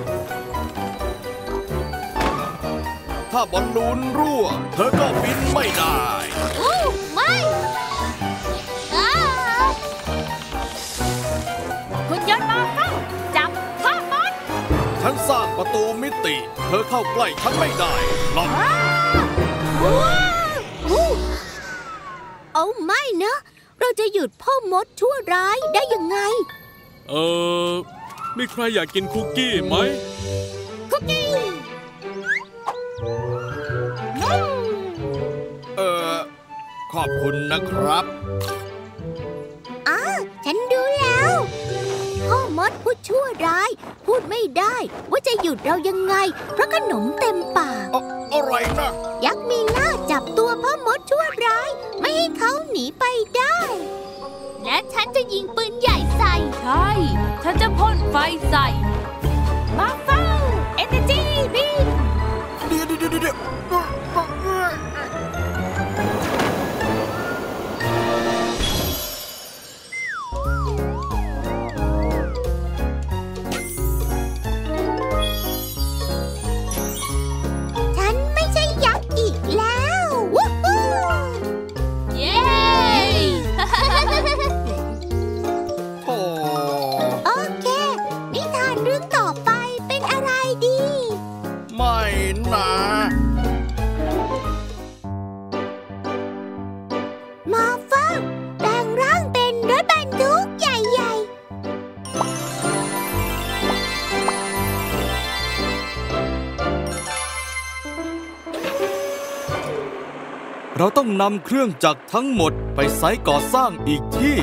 ถ้าบอลลูนรั่วเธอก็บินไม่ได้อู้ไม่คุณยนต์มาเฝ้าจับพ่อมดฉันสร้างประตูมิติเธอเข้าใกล้ฉันไม่ได้หรอกโอ้ไม่นะเราจะหยุดพ่อมดชั่วร้ายได้ยังไงเออมีใครอยากกินคุกกี้ไหมคุกกี้เออขอบคุณนะครับอ้าฉันดูแล้วพ่อมดผู้ชั่วร้ายพูดไม่ได้ว่าจะหยุดเรายังไงเพราะขนมเต็มปากอ, อะไรนะยักษ์มิล่าจับตัวพ่อมดชั่วร้ายไม่ให้เขาหนีไปได้และฉันจะยิงปืนใหญ่ใส่ใช่ฉันจะพ่นไฟใส่มาเฝ้าเอเนจีบีมเดี๋ยวเดี๋ยวเดี๋ยวเราต้องนำเครื่องจักรทั้งหมดไปไซต์ก่อสร้างอีกที่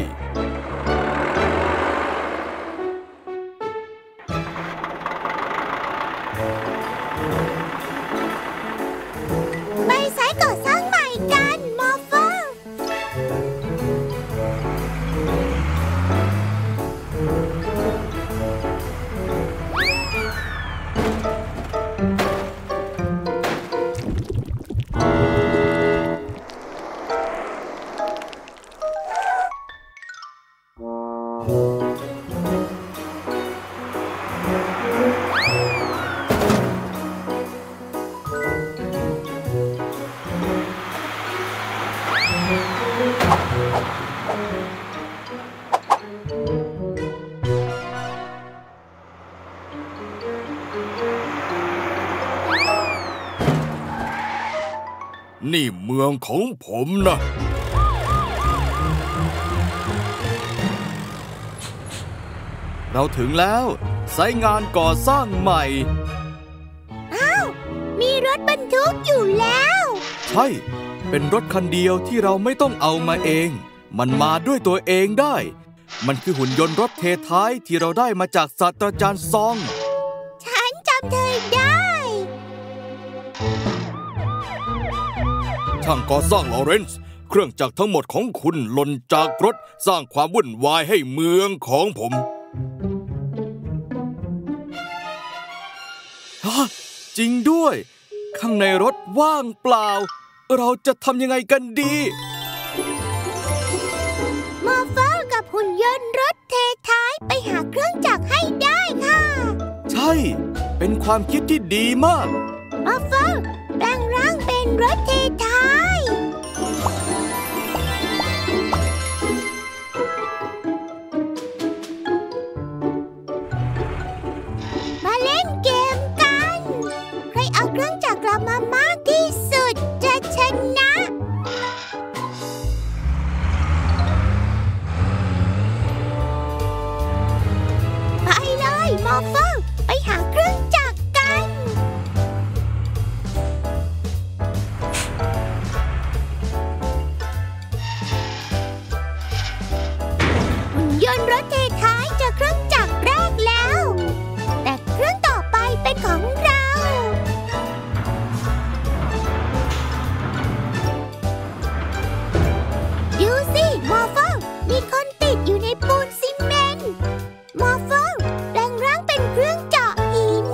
ไปไซต์ก่อสร้างใหม่กันมอร์ฟอลนี่เมืองของผมนะเราถึงแล้วไซต์งานก่อสร้างใหม่อ้าวมีรถบรรทุกอยู่แล้วใช่เป็นรถคันเดียวที่เราไม่ต้องเอามาเองมันมาด้วยตัวเองได้มันคือหุ่นยนต์รถเทท้ายที่เราได้มาจากศาสตราจารย์ซองฉันจำเธอได้ช่างก่อสร้างลอเรนซ์เครื่องจักรทั้งหมดของคุณหล่นจากรถสร้างความวุ่นวายให้เมืองของผมฮะจริงด้วยข้างในรถว่างเปล่าเราจะทำยังไงกันดีมอร์ฟอลกับหุ่นยนต์รถเทท้ายไปหาเครื่องจักรให้ได้ค่ะใช่เป็นความคิดที่ดีมากมอร์ฟอลแปลงร่างเป็นรถเทท้ายมาเล่นเกมกันใครเอาเครื่องจักรกลับมามากที่สุดจะชนะไปเลยมอร์ฟอลไปหาเครื่องจักรกันยนต์รถเทท้ายเจอเครื่องจักรแรกแล้วแต่เครื่องต่อไปเป็นของเราดูสิมอร์ฟอลมีคนติดอยู่ในปูนซีเมนต์มอร์ฟอลแปลงร่างเป็นเครื่องเจาะหิน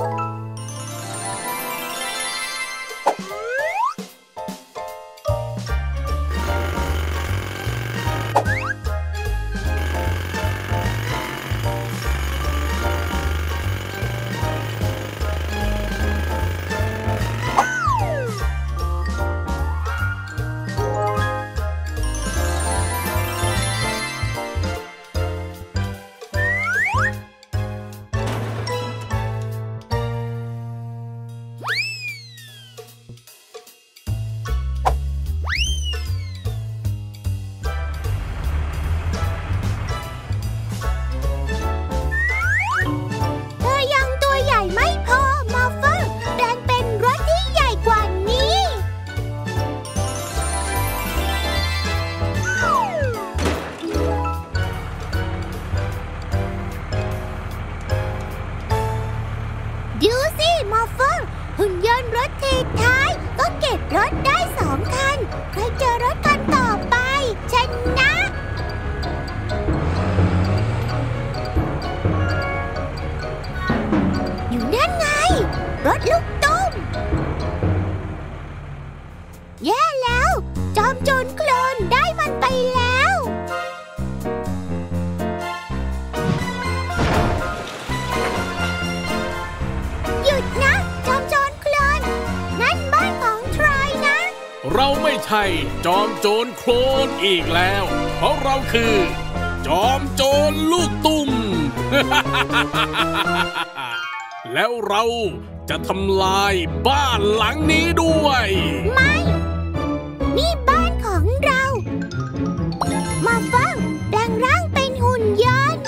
ดูสิมอร์ฟอลหุ่นยนต์รถเทท้ายก็เก็บรถได้สองคันใครเจอรถคันต่อไปชนะอยู่นั่นไงรถลูกตุ้มแย่แล้วจอมโจรโคลนได้มันไปแล้วหยุดนะจอมโจรโคลนนั่นบ้านของทรอยนะเราไม่ใช่จอมโจรโคลนอีกแล้วเพราะเราคือจอมโจรลูกตุ้ม แล้วเราจะทำลายบ้านหลังนี้ด้วยไม่นี่บ้านของเรามาฟังแปลงร่างเป็นหุ่นยนต์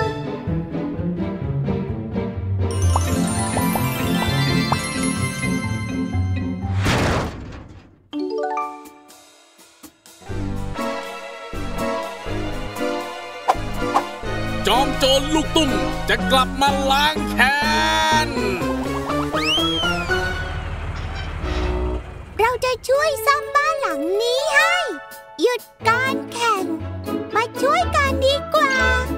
โจรลูกตุ้มจะกลับมาล้างแค้นเราจะช่วยซ่อมบ้านหลังนี้ให้หยุดการแข่งมาช่วยกันดีกว่า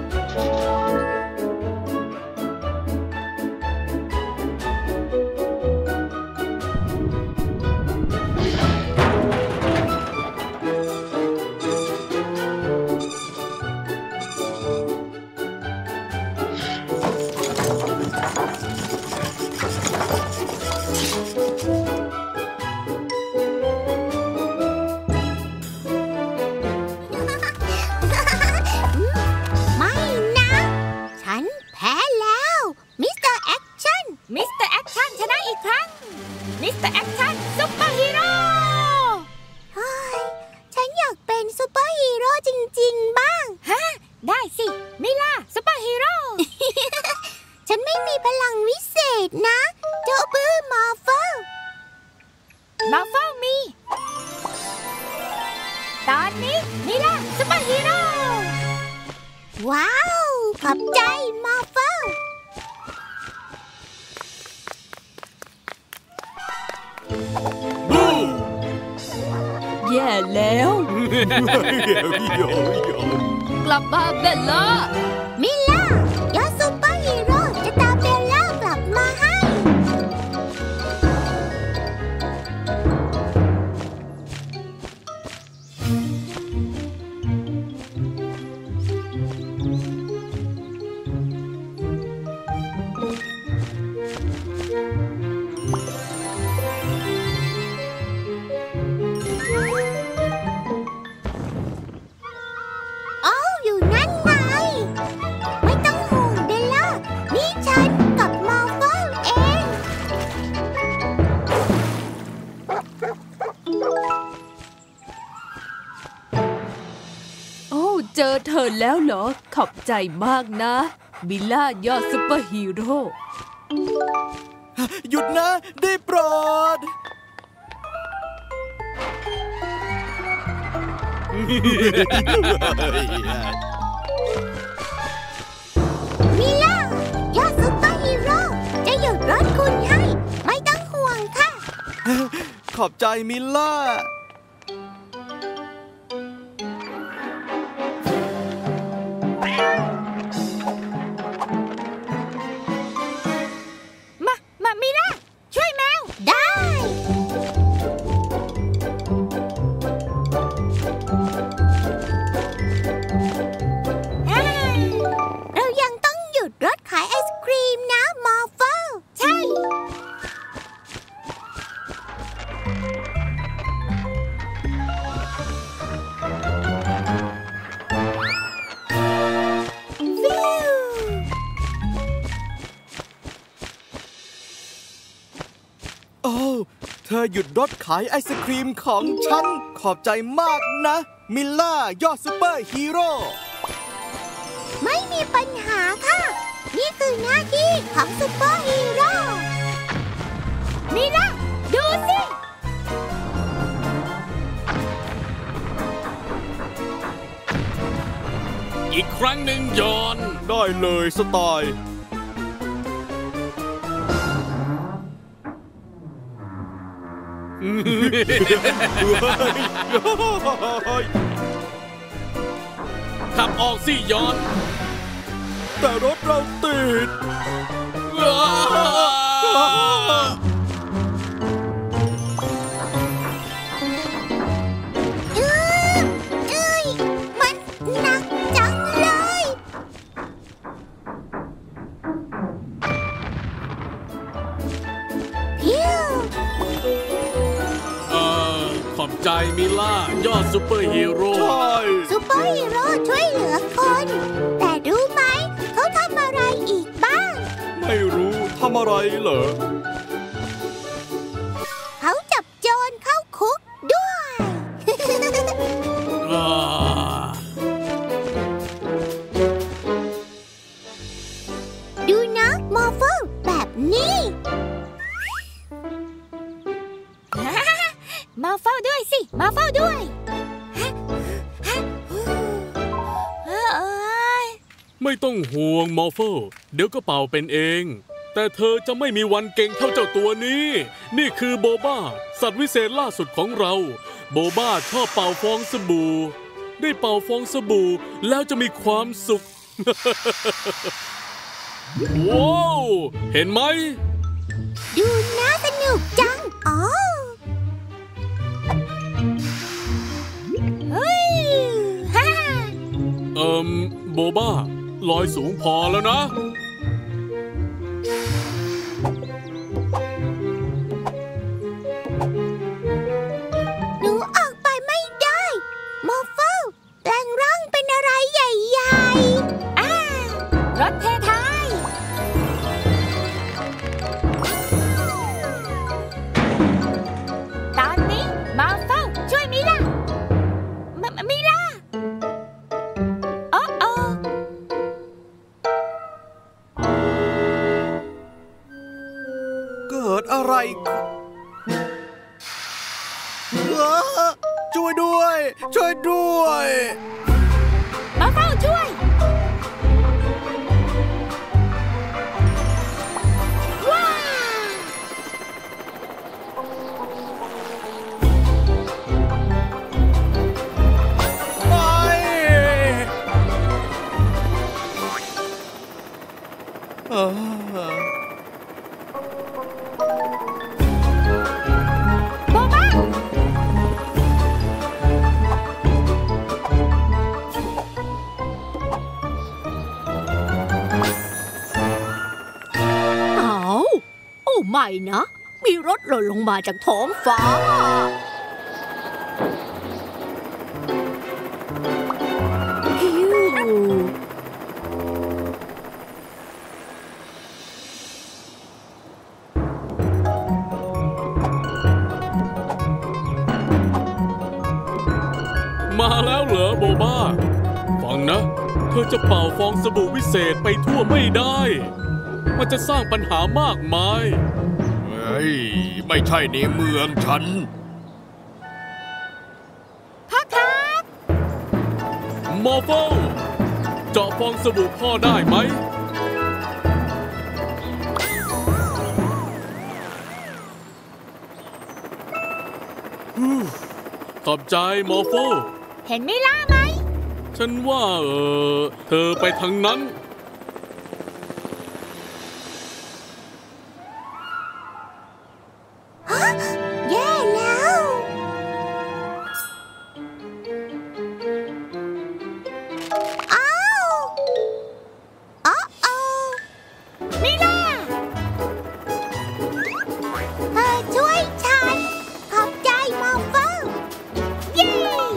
ว้าวขอบใจมอร์เฟลแย่แล้วกลับมาเบลล่ามิล่ายอดซูเปอร์ฮีโร่จะตามเบลล่ากลับมาให้เจอเธอแล้วเหรอขอบใจมากนะบิลล่ายอดซุปเปอร์ฮีโร่หยุดนะได้โปรดมิล่ายอดซุปเปอร์ฮีโร่จะหยุดรถคุณให้ไม่ต้องห่วงค่ะขอบใจมิล่าเธอหยุดรถขายไอศครีมของฉันขอบใจมากนะมิลล่ายอดซุปเปอร์ฮีโร่ไม่มีปัญหาค่ะนี่คือหน้าที่ของซุปเปอร์ฮีโร่มิลล่าดูสิอีกครั้งหนึ่งยอนได้เลยสไตล์ขับออกสิยอนแต่รถเราติดมันหนักจังเลยขอบใจมิล่ายอดซุปเปอร์ฮีโร่ใช่ซุปเปอร์ฮีโร่ช่วยเหลือคนแต่รู้ไหมเขาทำอะไรอีกบ้างไม่รู้ทำอะไรเหรอเขาจับโจรเข้าคุกด้วยดูนะมอร์เฟลแบบนี้มาเฝ้าด้วยสิมาเฝ้าด้วยไม่ไม่ต้องห่วงมอร์เฟลเดี๋ยวก็เป่าเป็นเองแต่เธอจะไม่มีวันเก่งเท่าเจ้าตัวนี้นี่คือโบบ้าสัตว์วิเศษล่าสุดของเราโบบ้าชอบเป่าฟองสบู่ได้เป่าฟองสบู่แล้วจะมีความสุข ว้าวเห็นไหมดูน่าสนุกจังอ๋อเฮ้ยฮ่าเอ่มโบบ้าลอยสูงพอแล้วนะหนูออกไปไม่ได้มอร์เฟลแปลงร่างเป็นอะไรใหญ่ๆอ้ารถเทไทยตอนนี้มาเฝ้าช่วยมิล่ามิล่าโอ้โอเกิดอะไรช่วยด้วยช่วยด้วยมาเฝ้าช่วยว้าวเออโบบ้าอ้าวโอ้ไม่นะมีรถหล่นลงมาจากท้องฟ้าฮิวมาแล้วเหรอโบบ้าฟังนะเธอจะเป่าฟองสบู่วิเศษไปทั่วไม่ได้มันจะสร้างปัญหามากมายเฮ้ยไม่ใช่ในเมืองฉันพ่อครับมอร์เฟลเจาะฟองสบู่พ่อได้ไหมขอบใจมอร์เฟลเห็นมิล่าไหมฉันว่าเออเธอไปทางนั้นแย่แล้วอ้าวอ๋ออ๋อมิล่าเธอช่วยฉันขอบใจมอร์เฟลเย้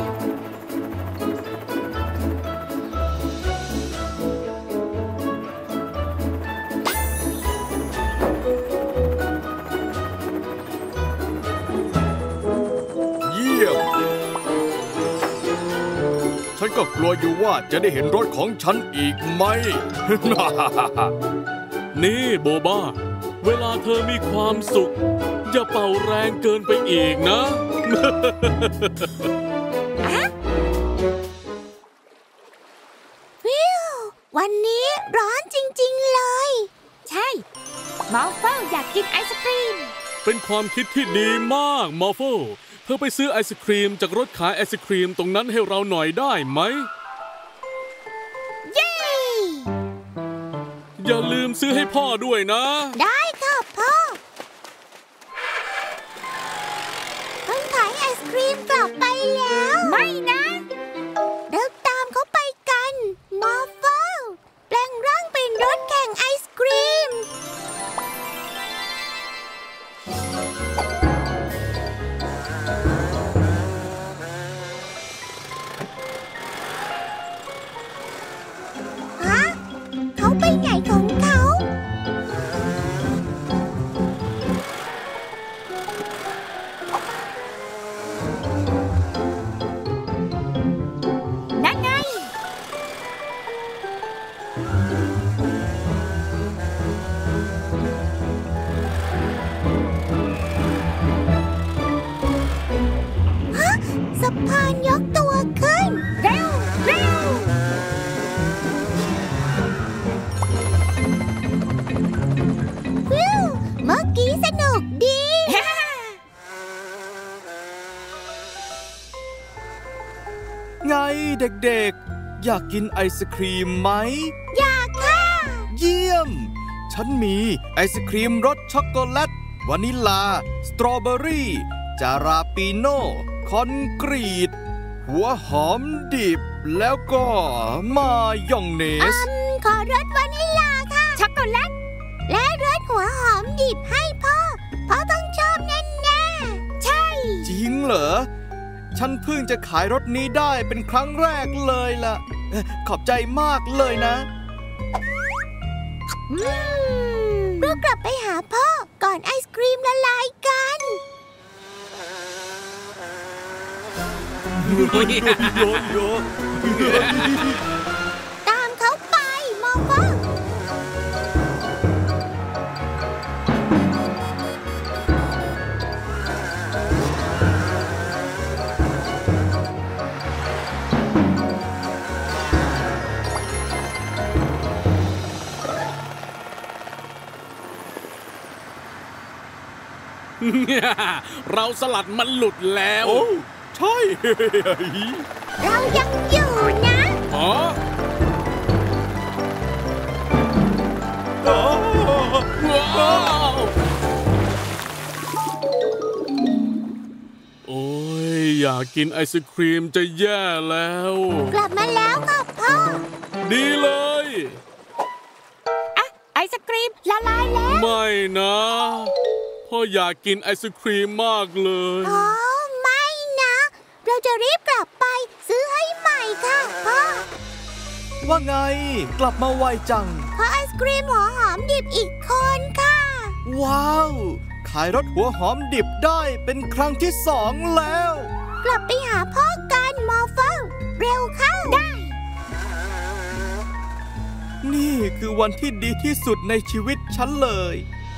ฉันก็กลัวอยู่ว่าจะได้เห็นรถของฉันอีกไหมนี่โบบ้าเวลาเธอมีความสุขอย่าเป่าแรงเกินไปอีกนะวิววันนี้ร้อนจริงๆเลยใช่มาเฝ้าอยากกินไอศกรีมเป็นความคิดที่ดีมากมอร์เฟลเธอไปซื้อไอศครีมจากรถขายไอศครีมตรงนั้นให้เราหน่อยได้ไหมเย้อย่าลืมซื้อให้พ่อด้วยนะได้ค่ะพ่อคนขายไอศครีมกลับไปแล้วไม่นะเดินตามเขาไปกันมอร์เฟลแปลงร่างเป็นรถแข่งไอศครีมเขาไปไหนของเขานั่นไงเด็กๆอยากกินไอศครีมไหมอยากค่ะเยี่ยมฉันมีไอศครีมรสช็อกโกแลตวานิลลาสตรอเบอรี่จาราปิโน่คอนกรีตหัวหอมดิบแล้วก็มายองเนสขอรสวานิลลาค่ะช็อกโกแลตและรสหัวหอมดิบให้พ่อพ่อต้องชอบแน่ๆใช่จริงเหรอฉันเพิ่งจะขายรถนี้ได้เป็นครั้งแรกเลยล่ะขอบใจมากเลยนะเรากลับไปหาพ่อก่อนไอศกรีมละลายกันตามเขาไปมอฟอเราสลัดมันหลุดแล้วโอ้ใช่เรายังอยู่นะอ๋อว้าวโอ้ยอยากกินไอศครีมจะแย่แล้วกลับมาแล้วค่ะพ่อดีเลยอะไอศครีมละลายแล้วไม่นะพ่ออยากกินไอศครีมมากเลยอ๋อไม่นะเราจะรีบกลับไปซื้อให้ใหม่ค่ะพ่อว่าไงกลับมาไวจังเพราะไอศครีมหัวหอมดิบอีกคนค่ะว้าวขายรสหัวหอมดิบได้เป็นครั้งที่สองแล้วกลับไปหาพ่อกันมอฟเฟิลเร็วเข้าได้นี่คือวันที่ดีที่สุดในชีวิตฉันเลย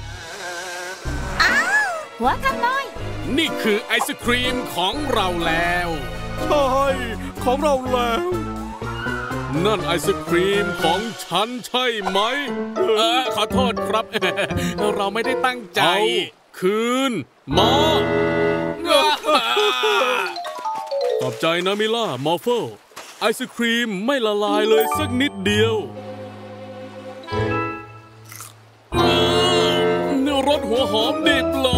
หัวขโมยนี่คือไอศครีมของเราแล้วใช่ของเราแล้วนั่นไอศครีมของฉันใช่ไหมเออขอโทษครับเราไม่ได้ตั้งใจคืนมาขอบใจนะมิล่ามอฟเฟิลไอศครีมไม่ละลายเลยสักนิดเดียวรสหัวหอมดิบเล